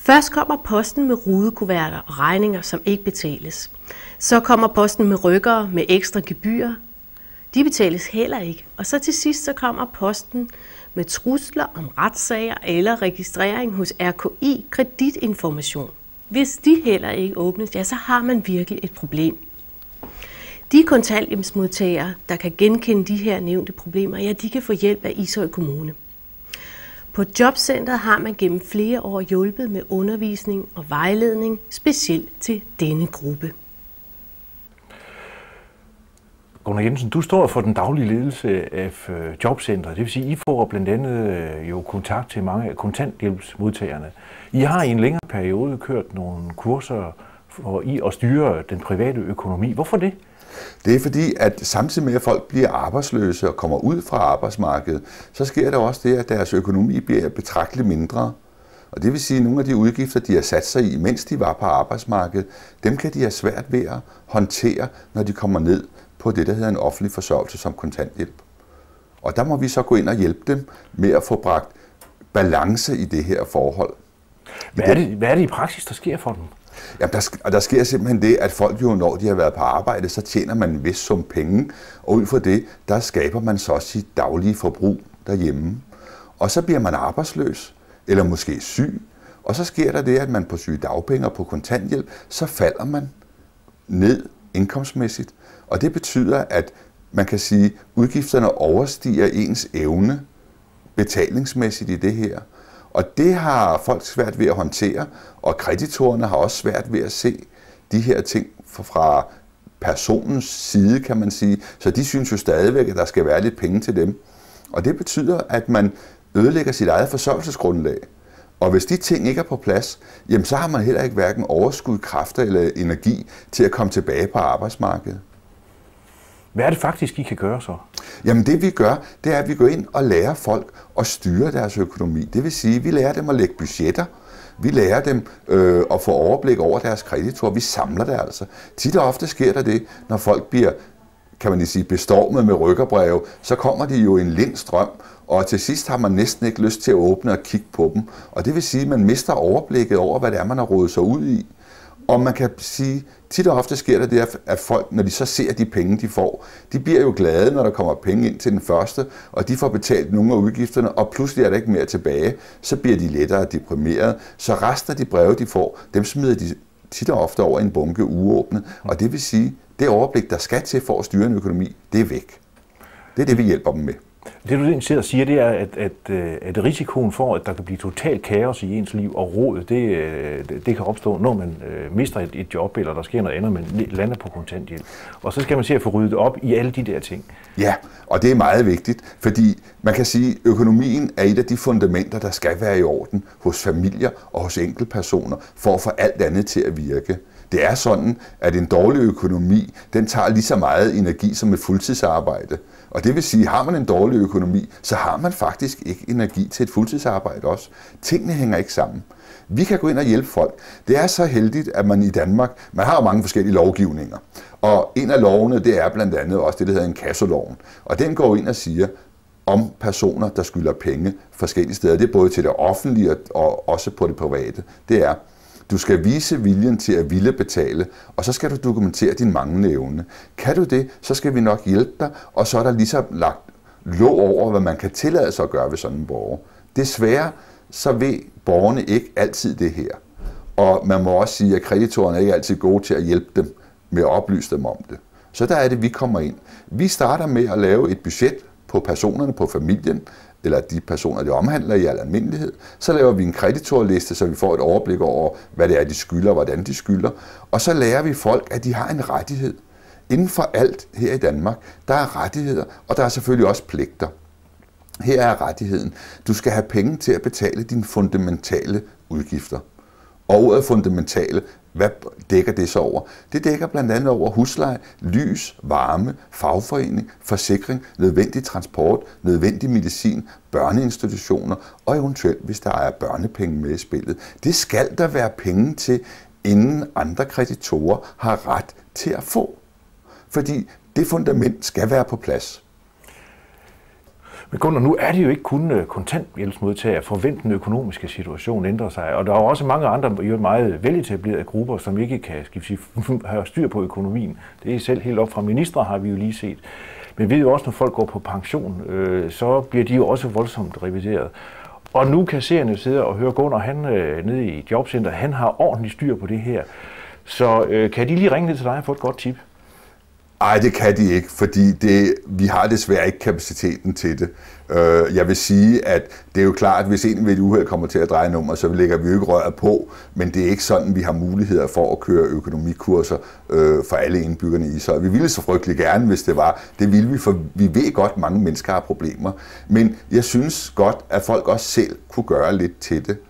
Først kommer posten med rudekuverter og regninger, som ikke betales. Så kommer posten med rykkere med ekstra gebyrer. De betales heller ikke. Og så til sidst så kommer posten med trusler om retssager eller registrering hos RKI kreditinformation. Hvis de heller ikke åbnes, ja, så har man virkelig et problem. De kontanthjælpsmodtagere, der kan genkende de her nævnte problemer, ja, de kan få hjælp af Ishøj Kommune. På Jobcentret har man gennem flere år hjulpet med undervisning og vejledning, specielt til denne gruppe. Gunnar Jensen, du står for den daglige ledelse af Jobcentret. Det vil sige, at I får blandt andet jo kontakt til mange af kontanthjælpsmodtagerne. I har i en længere periode kørt nogle kurser for at styre den private økonomi. Hvorfor det? Det er fordi, at samtidig med at folk bliver arbejdsløse og kommer ud fra arbejdsmarkedet, så sker der også det, at deres økonomi bliver betragteligt mindre. Og det vil sige, at nogle af de udgifter, de har sat sig i, mens de var på arbejdsmarkedet, dem kan de have svært ved at håndtere, når de kommer ned på det, der hedder en offentlig forsørgelse som kontanthjælp. Og der må vi så gå ind og hjælpe dem med at få bragt balance i det her forhold. Hvad er det i praksis, der sker for dem? Jamen, der sker simpelthen det, at folk jo, når de har været på arbejde, så tjener man en vis sum penge, og ud fra det, der skaber man så sit daglige forbrug derhjemme. Og så bliver man arbejdsløs, eller måske syg, og så sker der det, at man på sygedagpenge og på kontanthjælp, så falder man ned indkomstmæssigt. Og det betyder, at man kan sige, at udgifterne overstiger ens evne betalingsmæssigt i det her. Og det har folk svært ved at håndtere, og kreditorerne har også svært ved at se de her ting fra personens side, kan man sige. Så de synes jo stadigvæk, at der skal være lidt penge til dem. Og det betyder, at man ødelægger sit eget forsørgelsesgrundlag. Og hvis de ting ikke er på plads, jamen så har man heller ikke hverken overskud, kræfter eller energi til at komme tilbage på arbejdsmarkedet. Hvad er det faktisk, I kan gøre så? Jamen det vi gør, det er, at vi går ind og lærer folk at styre deres økonomi. Det vil sige, at vi lærer dem at lægge budgetter. Vi lærer dem at få overblik over deres kreditorer. Vi samler det altså. Tit og ofte sker der det, når folk bliver, kan man sige, bestormet med rykkerbreve, så kommer de jo i en lind strøm, og til sidst har man næsten ikke lyst til at åbne og kigge på dem. Og det vil sige, at man mister overblikket over, hvad det er, man har rodet sig ud i. Og man kan sige, tit og ofte sker der det, at folk, når de så ser de penge, de får, de bliver jo glade, når der kommer penge ind til den første, og de får betalt nogle af udgifterne, og pludselig er der ikke mere tilbage. Så bliver de lettere deprimeret. Så resten af de breve, de får, dem smider de tit og ofte over en bunke uåbnet. Og det vil sige, det overblik, der skal til for at styre en økonomi, det er væk. Det er det, vi hjælper dem med. Det du egentlig sidder og siger, det er, at risikoen for, at der kan blive total kaos i ens liv og rod, det kan opstå, når man mister et job, eller der sker noget andet, man lander på kontanthjælp. Og så skal man se at få ryddet op i alle de der ting. Ja, og det er meget vigtigt, fordi man kan sige, at økonomien er et af de fundamenter, der skal være i orden hos familier og hos enkeltpersoner, for at få alt andet til at virke. Det er sådan, at en dårlig økonomi, den tager lige så meget energi som et fuldtidsarbejde. Og det vil sige, at har man en dårlig økonomi, så har man faktisk ikke energi til et fuldtidsarbejde også. Tingene hænger ikke sammen. Vi kan gå ind og hjælpe folk. Det er så heldigt, at man i Danmark, man har jo mange forskellige lovgivninger. Og en af lovene, det er blandt andet også det, der hedder inkassoloven. Og den går ind og siger om personer, der skylder penge forskellige steder. Det er både til det offentlige og også på det private. Det er, du skal vise viljen til at ville betale, og så skal du dokumentere din manglende evne. Kan du det, så skal vi nok hjælpe dig, og så er der ligesom lagt låg over, hvad man kan tillade sig at gøre ved sådan en borger. Desværre så ved borgerne ikke altid det her. Og man må også sige, at kreditorerne er ikke altid gode til at hjælpe dem med at oplyse dem om det. Så der er det, vi kommer ind. Vi starter med at lave et budget på personerne, på familien, eller de personer, det omhandler i al almindelighed. Så laver vi en kreditorliste, så vi får et overblik over, hvad det er, de skylder, og hvordan de skylder. Og så lærer vi folk, at de har en rettighed. Inden for alt her i Danmark, der er rettigheder, og der er selvfølgelig også pligter. Her er rettigheden. Du skal have penge til at betale dine fundamentale udgifter. Og ordet fundamentale, hvad dækker det så over? Det dækker blandt andet over husleje, lys, varme, fagforening, forsikring, nødvendig transport, nødvendig medicin, børneinstitutioner og eventuelt, hvis der er børnepenge med i spillet. Det skal der være penge til, inden andre kreditorer har ret til at få. Fordi det fundament skal være på plads. Men Gunnar, nu er det jo ikke kun kontanthjælpsmodtagere, forvent den økonomiske situation ændrer sig, og der er også mange andre meget veletablerede grupper, som ikke kan have styr på økonomien. Det er selv helt op fra ministre, har vi jo lige set. Men vi ved jo også, når folk går på pension, så bliver de jo også voldsomt revideret. Og nu kan seerne sidde og høre Gunnar, han nede i Jobcenter, han har ordentligt styr på det her. Så kan de lige ringe ned til dig og få et godt tip? Nej, det kan de ikke, fordi vi har desværre ikke kapaciteten til det. Jeg vil sige, at det er jo klart, at hvis en ved et uheld kommer til at dreje nummer, så lægger vi jo ikke røret på, men det er ikke sådan, vi har muligheder for at køre økonomikurser for alle indbyggerne i Ishøj. Vi ville så frygtelig gerne, hvis det var. Det ville vi, for vi ved godt, at mange mennesker har problemer. Men jeg synes godt, at folk også selv kunne gøre lidt til det.